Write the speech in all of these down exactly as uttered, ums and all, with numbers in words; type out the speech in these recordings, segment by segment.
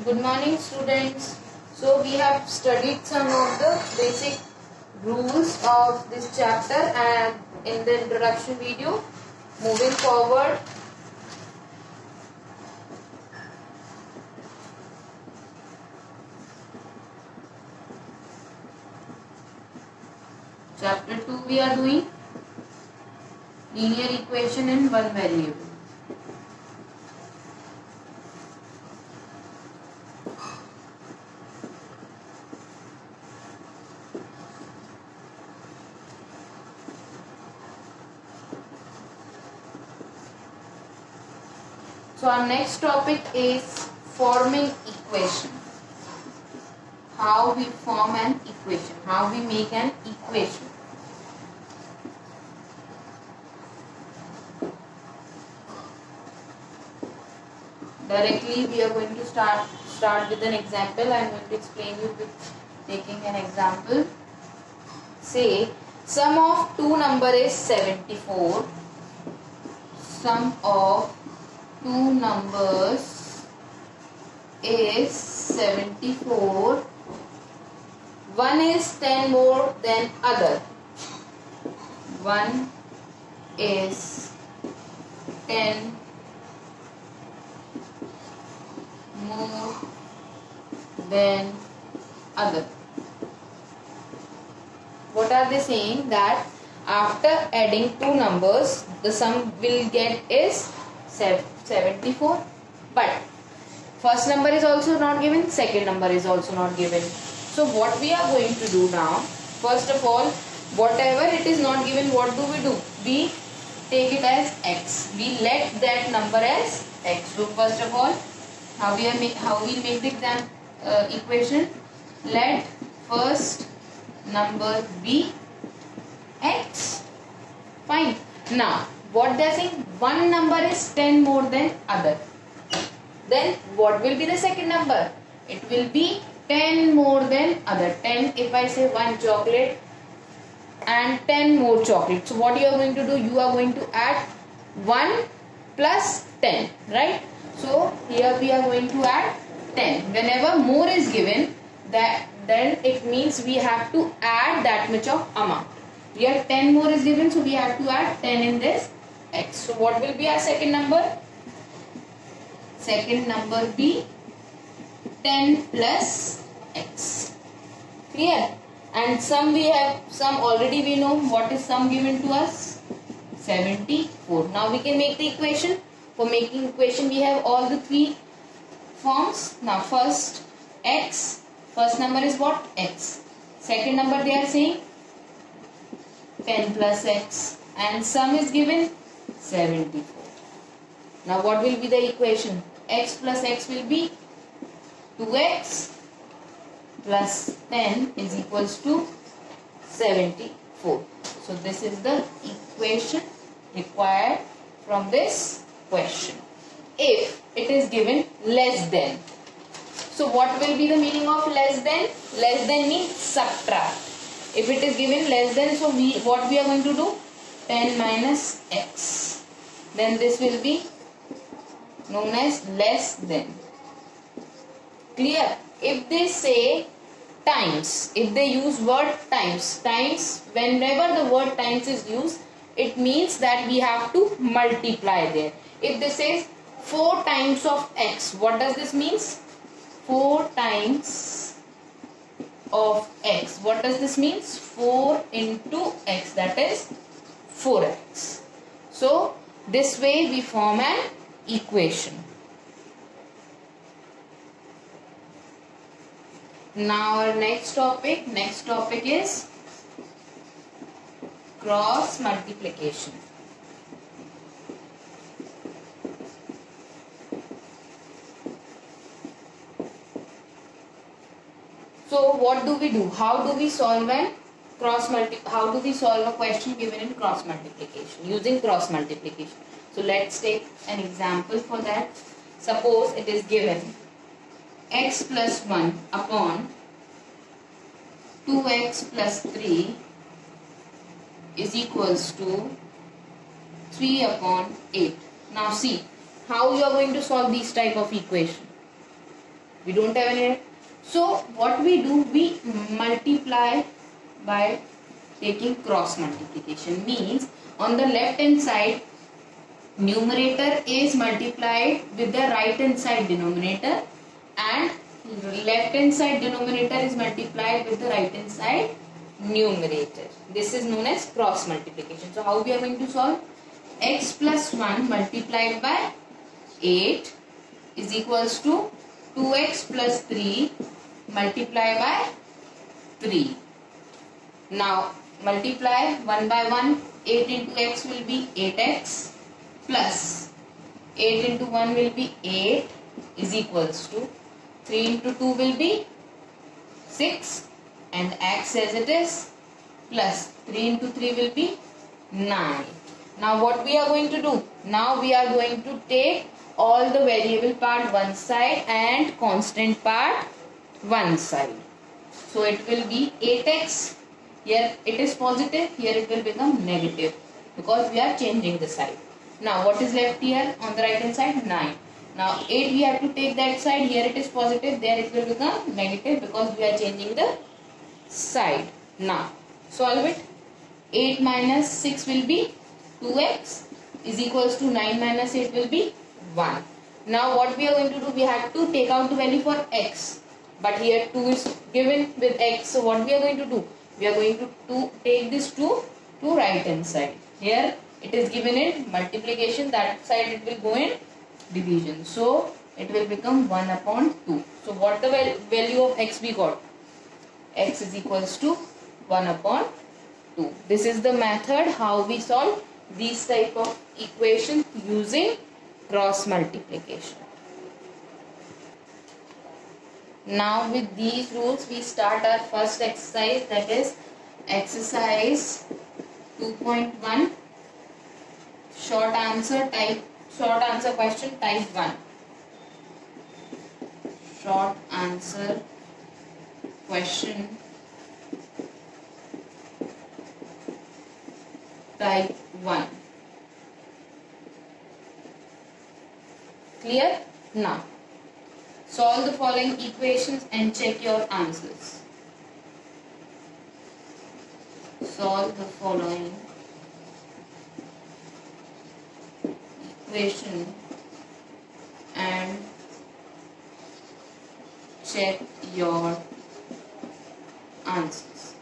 Good morning, students. So we have studied some of the basic rules of this chapter and in the introduction video. Moving forward, chapter two we are doing linear equation in one variable. So our next topic is forming equation. How we form an equation, how we make an equation. Directly we are going to start start with an example. I am going to explain you with taking an example. Say sum of two number is seventy-four. Sum of two numbers is seventy-four. One is ten more than other. One is ten more than other. What are they saying? That after adding two numbers, the sum will get is seventy-four, but first number is also not given, second number is also not given. So what we are going to do now, first of all, whatever it is not given, what do we do? We take it as x. We let that number as x. So first of all, how we are make, how we make the exam uh, equation? Let first number be x. Fine. Now what they are saying, one number is ten more than other. Then what will be the second number? It will be ten more than other. ten, if I say one chocolate and ten more chocolates. So what you are going to do? You are going to add one plus ten, right? So here we are going to add ten. Whenever more is given, that then it means we have to add that much of amount. Here ten more is given, so we have to add ten in this x. So what will be our second number? Second number be ten plus x. Clear? And sum we have, sum already we know. What is sum given to us? seventy-four. Now we can make the equation. For making equation we have all the three forms. Now first x. First number is what? X. Second number they are saying ten plus x. And sum is given seventy-four. Now what will be the equation? X plus x will be two x plus ten is equals to seventy-four. So this is the equation required from this question. If it is given less than. So what will be the meaning of less than? Less than means subtract. If it is given less than, so we what we are going to do? ten minus x. Then this will be known as less than. Clear? If they say times, if they use word times, times, whenever the word times is used, it means that we have to multiply there. If they say four times of x, what does this mean? four times of x. What does this mean? four into x, that is four x. So this way we form an equation. Now our next topic, next topic is cross multiplication. So what do we do? How do we solve an cross multi how do we solve a question given in cross multiplication? Using cross multiplication. So let's take an example for that. Suppose it is given x plus one upon two x plus three is equals to three upon eight. Now see how you are going to solve these type of equation. We don't have any. So what we do, we multiply by taking cross multiplication. Means on the left hand side, numerator is multiplied with the right hand side denominator, and left hand side denominator is multiplied with the right hand side numerator. This is known as cross multiplication. So how we are going to solve? X plus one multiplied by eight is equals to two x plus three multiplied by three. Now multiply one by one. eight into x will be eight x plus eight into one will be eight is equals to three into two will be six, and x as it is, plus three into three will be nine. Now what we are going to do? Now we are going to take all the variable part one side and constant part one side. So it will be eight x. Here it is positive, here it will become negative because we are changing the side. Now what is left here on the right hand side? nine. Now eight we have to take that side, here it is positive, there it will become negative because we are changing the side. Now solve it. eight minus six will be two x is equals to nine minus eight will be one. Now what we are going to do, we have to take out the value for x, but here two is given with x. So what we are going to do? We are going to, to take this two to right hand side. Here it is given in multiplication, that side it will go in division. So it will become one upon two. So what the value of x we got? X is equals to one upon two. This is the method how we solve these type of equations using cross multiplication. Now with these rules we start our first exercise, that is exercise two point one, short answer type short answer question type one. Short answer question type one. Clear? Now solve the following equations and check your answers. Solve the following equation and check your answers.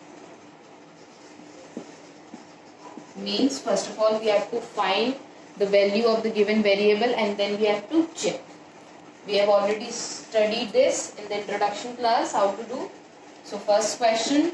Means first of all we have to find the value of the given variable and then we have to check. We have already studied this in the introduction class how to do. So first question,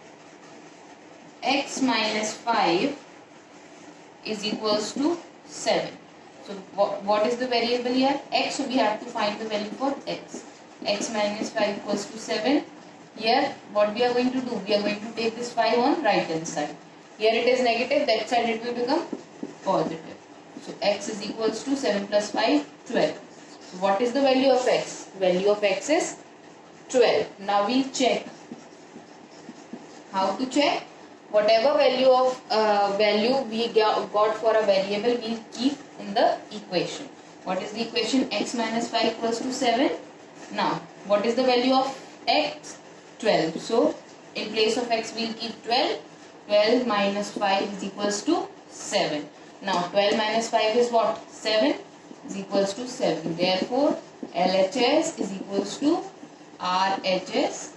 x minus five is equals to seven. So what, what is the variable here? X. So we have to find the value for x. X minus five equals to seven. Here what we are going to do? We are going to take this five on right hand side. Here it is negative, that side it will become positive. So x is equals to seven plus five, twelve. So what is the value of x? Value of x is twelve. Now we check. How to check? Whatever value of uh, value we got for a variable, we keep in the equation. What is the equation? X minus five equals to seven. Now what is the value of x? twelve. So in place of x we will keep twelve. twelve minus five is equals to seven. Now twelve minus five is what? seven is equals to seven. Therefore L H S is equals to R H S.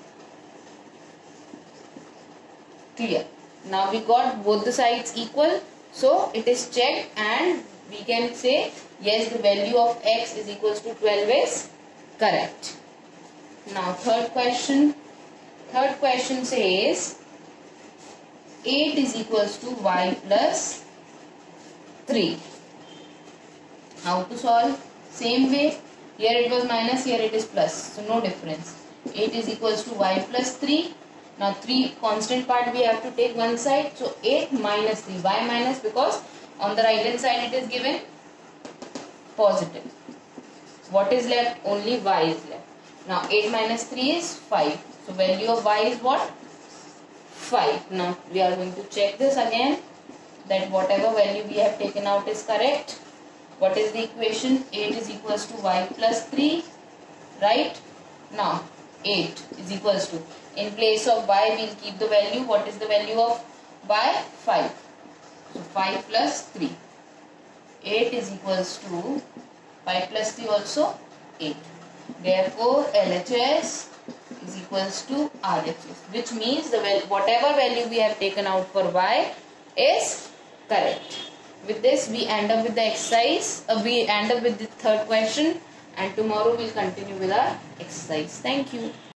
Clear. Now we got both the sides equal. So it is checked and we can say yes, the value of x is equals to twelve is correct. Now third question. Third question says eight is equals to y plus three. How to solve? Same way. Here it was minus, here it is plus. So no difference. eight is equals to y plus three. Now three constant part we have to take one side. So eight minus three. Why minus? Because on the right hand side it is given positive. What is left? Only y is left. Now eight minus three is five. So value of y is what? five. Now we are going to check this again, that whatever value we have taken out is correct. What is the equation? eight is equals to y plus three, right? Now eight is equals to, in place of y we'll keep the value. What is the value of y? five. So five plus three. eight is equals to five plus three also eight. Therefore L H S is equals to R H S, which means the whatever value we have taken out for y is correct. With this we end up with the exercise, uh, we end up with the third question, and tomorrow we'll continue with our exercise. Thank you.